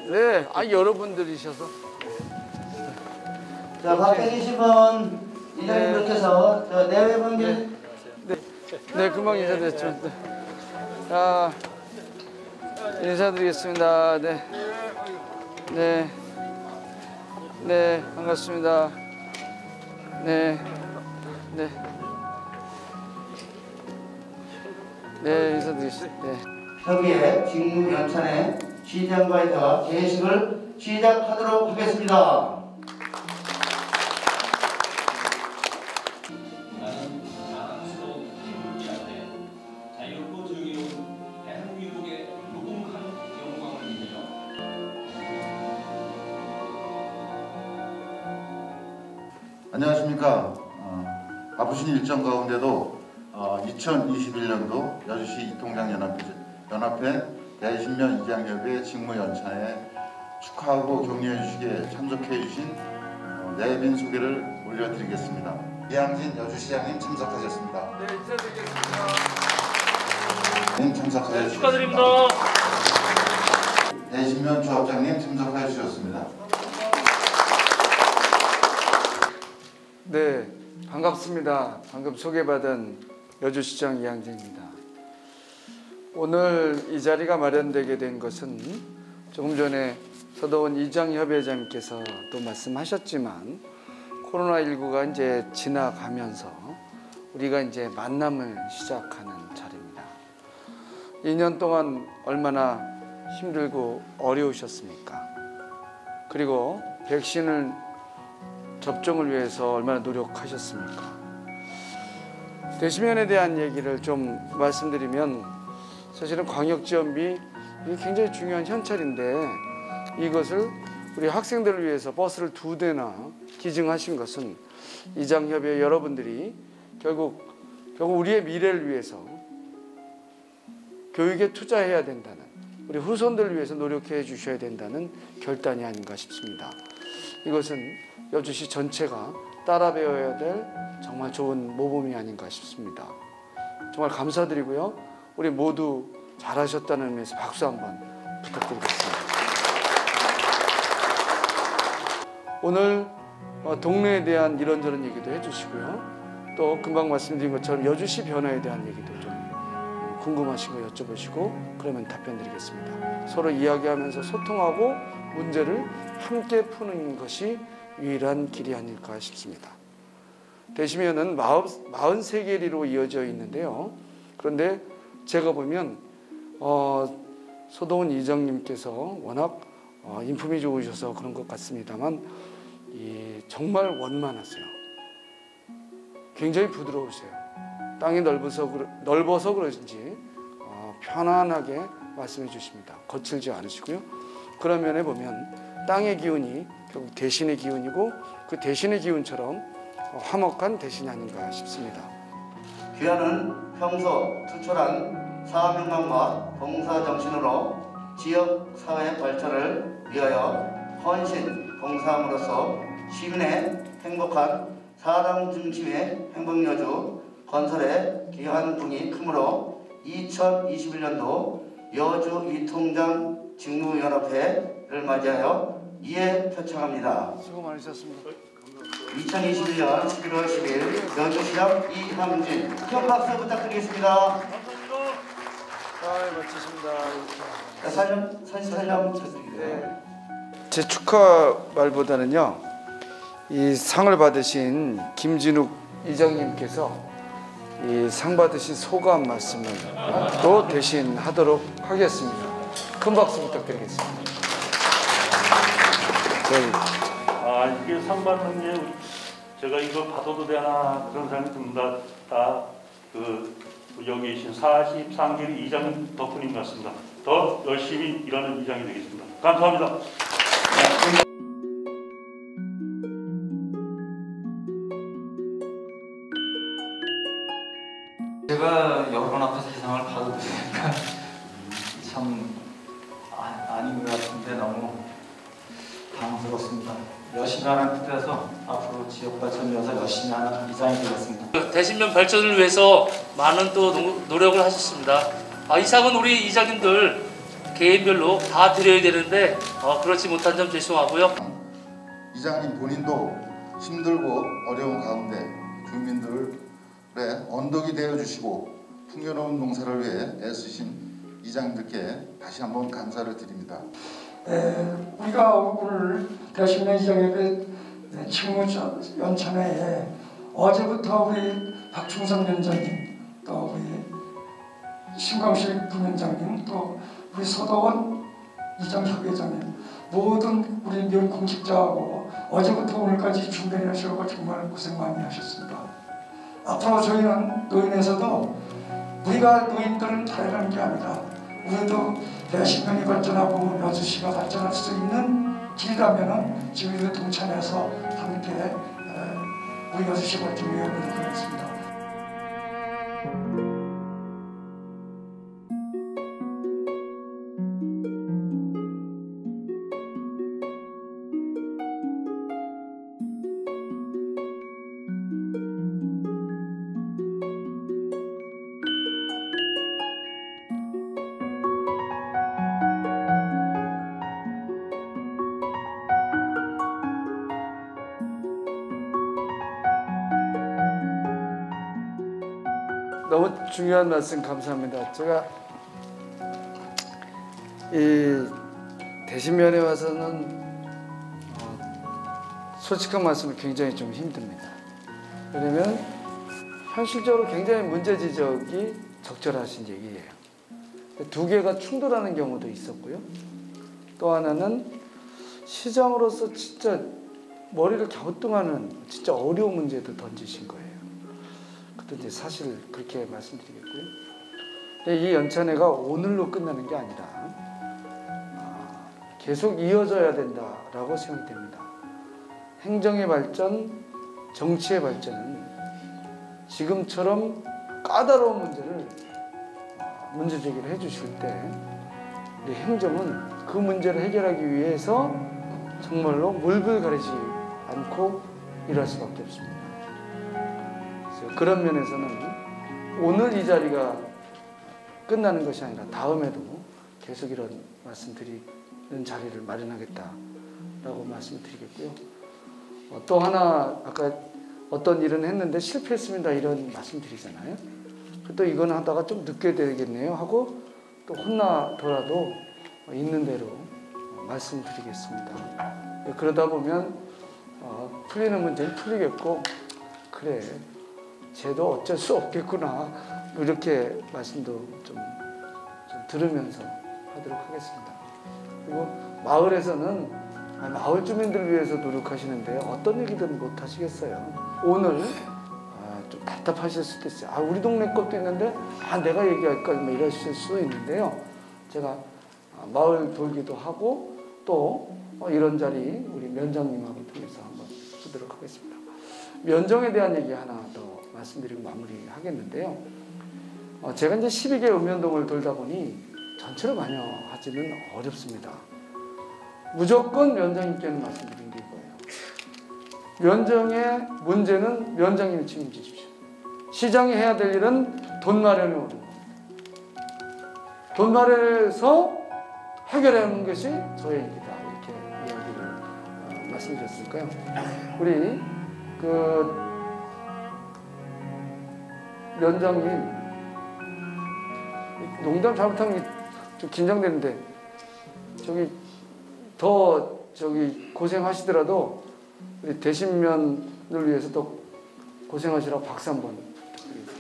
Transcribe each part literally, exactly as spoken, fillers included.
네, 아 여러분들이셔서. 자, 밖에 계신 분 이장님들께서 저 내외 관계. 네, 네, 네, 금방 인사드렸죠. 네. 자, 인사드리겠습니다. 네, 네, 네, 반갑습니다. 네, 네, 네, 인사드리겠습니다. 네. 협의회 직무 연찬회 시장과에 따라 개식을 시작하도록 하겠습니다. 안녕하십니까. 어, 바쁘신 일정 가운데도 어, 이천이십일 년도 여주시 이통장연합회 연합회 대신면 이장협의 직무연찬에 축하하고 격려해 주시기에 참석해 주신 어, 내빈 소개를 올려드리겠습니다. 이항진 여주시장님 참석하셨습니다. 네, 인사드리겠습니다. 님 참석하셨습니다. 축하드립니다. 대신면 조합장님 참석해 주셨습니다. 네, 반갑습니다. 방금 소개받은 여주시장 이항진입니다. 오늘 이 자리가 마련되게 된 것은 조금 전에 서도원 이장협회장님께서 또 말씀하셨지만 코로나십구가 이제 지나가면서 우리가 이제 만남을 시작하는 자리입니다. 이 년 동안 얼마나 힘들고 어려우셨습니까? 그리고 백신을 접종을 위해서 얼마나 노력하셨습니까? 대신면에 대한 얘기를 좀 말씀드리면 사실은 광역지원비 이게 굉장히 중요한 현찰인데 이것을 우리 학생들을 위해서 버스를 두 대나 기증하신 것은 이장협의 여러분들이 결국 결국 우리의 미래를 위해서 교육에 투자해야 된다는 우리 후손들을 위해서 노력해 주셔야 된다는 결단이 아닌가 싶습니다. 이것은 여주시 전체가 따라 배워야 될 정말 좋은 모범이 아닌가 싶습니다. 정말 감사드리고요. 우리 모두 잘하셨다는 의미에서 박수 한번 부탁드리겠습니다. 오늘 동네에 대한 이런저런 얘기도 해주시고요. 또 금방 말씀드린 것처럼 여주시 변화에 대한 얘기도 좀 궁금하신 거 여쭤보시고 그러면 답변 드리겠습니다. 서로 이야기하면서 소통하고 문제를 함께 푸는 것이 유일한 길이 아닐까 싶습니다. 대시면은 마흔세 개리로 이어져 있는데요. 그런데 제가 보면 어, 서도원 이장님께서 워낙 어, 인품이 좋으셔서 그런 것 같습니다만 이, 정말 원만하세요. 굉장히 부드러우세요. 땅이 넓어서, 넓어서 그러신지 어, 편안하게 말씀해 주십니다. 거칠지 않으시고요. 그런 면에 보면 땅의 기운이 결국 대신의 기운이고 그 대신의 기운처럼 화목한 대신이 아닌가 싶습니다. 귀하는 평소 투철한 사명감과 봉사정신으로 지역사회 발전을 위하여 헌신 봉사함으로써 시민의 행복한 사람 중심의 행복여주 건설에 기여한 분이 크므로 이천이십일 년도 여주 이통장 직무연합회를 맞이하여 이에 표창합니다. 수고 많으셨습니다. 이천이십일 년 십일월 십일 여주시장 이항진 큰 박수 부탁드리겠습니다. 아, 멋지십니다. 사진 사진 한번 부탁드립니다. 네. 제 축하 말보다는요, 이 상을 받으신 김진욱 이장님께서 이 상 받으신 소감 말씀을 또 대신 하도록 하겠습니다. 큰 박수 부탁드리겠습니다. 네. 아, 이게 상 받는 게 제가 이거 받아도 되나 그런 생각이 듭니다. 다 그 여기 계신 사십삼 기 이장님 덕분인 것 같습니다. 더 열심히 일하는 이장이 되겠습니다. 감사합니다. 제가 여러분 앞에서 이 상을 받아도 되니까 참 아, 아닌 것 같은데 너무 당황스럽습니다. 열심히 하는 뜻에서 앞으로 지역 발전을 위해서 열심히 하는 이장이 되겠습니다. 대신면 발전을 위해서 많은 또 노력을 하셨습니다. 아, 이 상은 우리 이장님들 개인별로 다 드려야 되는데 어, 그렇지 못한 점 죄송하고요. 이장님 본인도 힘들고 어려운 가운데 주민들의 언덕이 되어주시고 풍요로운 농사를 위해 애쓰신 이장님들께 다시 한번 감사를 드립니다. 네, 우리가 오늘 대신내 이장협회 직무 연찬회에 어제부터 우리 박충선 위원장님, 또 우리 신광식 부위원장님, 또 우리 서도원 이장협회장님 모든 우리 면 공직자하고 어제부터 오늘까지 준비를 하시고 정말 고생 많이 하셨습니다. 앞으로 저희는 노인에서도 우리가 노인들은 다르는 게 아니라 우리도 대신면이 발전하고 여주시가 발전할 수 있는 길이라면 지금도 동참해서 함께 우리 여주시 발전 위해 노력하겠습니다. 너무 중요한 말씀 감사합니다. 제가 이 대신면에 와서는 어, 솔직한 말씀을 굉장히 좀 힘듭니다. 왜냐면 현실적으로 굉장히 문제 지적이 적절하신 얘기예요. 두 개가 충돌하는 경우도 있었고요. 또 하나는 시장으로서 진짜 머리를 갸우뚱하는 진짜 어려운 문제도 던지신 거예요. 이제 사실 그렇게 말씀드리겠고요. 이 연찬회가 오늘로 끝나는 게 아니라 계속 이어져야 된다라고 생각됩니다. 행정의 발전, 정치의 발전은 지금처럼 까다로운 문제를 문제 제기를 해주실 때 우리 행정은 그 문제를 해결하기 위해서 정말로 물불 가리지 않고 일할 수밖에 없습니다. 그런 면에서는 오늘 이 자리가 끝나는 것이 아니라 다음에도 계속 이런 말씀드리는 자리를 마련하겠다라고 말씀드리겠고요. 어, 또 하나 아까 어떤 일은 했는데 실패했습니다 이런 말씀드리잖아요. 또 이건 하다가 좀 늦게 되겠네요 하고 또 혼나더라도 있는 대로 말씀드리겠습니다. 그러다 보면 어, 풀리는 문제는 풀리겠고 그래 쟤도 어쩔 수 없겠구나 이렇게 말씀도 좀, 좀 들으면서 하도록 하겠습니다. 그리고 마을에서는 마을 주민들을 위해서 노력하시는데 어떤 얘기든 못 하시겠어요. 오늘 아, 좀 답답하실 수도 있어요. 아, 우리 동네 것도 있는데 아, 내가 얘기할까 뭐 이러실 수도 있는데요. 제가 마을 돌기도 하고 또 이런 자리 우리 면장님하고 통해서 한번 하도록 하겠습니다. 면정에 대한 얘기 하나 더 말씀드리고 마무리하겠는데요. 어, 제가 이제 십이 개 읍면동을 돌다 보니 전체를 관여하지는 어렵습니다. 무조건 면장님께는 말씀드린 게 이거예요. 면정의 문제는 면장님이 책임져 주십시오. 시장이 해야 될 일은 돈 마련에 오는 겁니다. 돈 마련해서 해결하는 것이 저의 일이다. 이렇게 이야기를 어, 말씀드렸을까요? 우리 그 면장님 농담 잘못하면 좀 긴장되는데 저기 더 저기 고생하시더라도 우리 대신면을 위해서 또 고생하시라고 박수 한번 부탁드리겠습니다.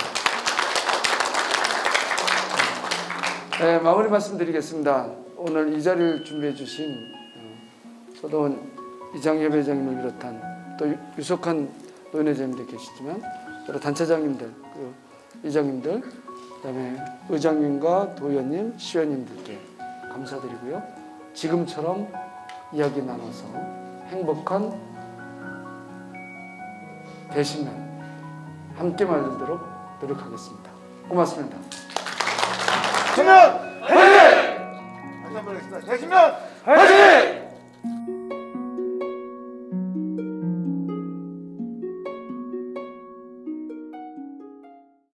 네, 마무리 말씀드리겠습니다. 오늘 이 자리를 준비해 주신 서도원 이장협 회장님을 비롯한 또 유석한 노인회장님들 계시지만 여러 단체장님들, 그리고 이장님들, 그다음에 의장님과 도의원님, 시의원님들께 감사드리고요. 지금처럼 이야기 나눠서 행복한 대신면 함께 만들도록 노력하겠습니다. 고맙습니다. 대신면! 화이팅! 다시 한번 하겠습니다. 대신면!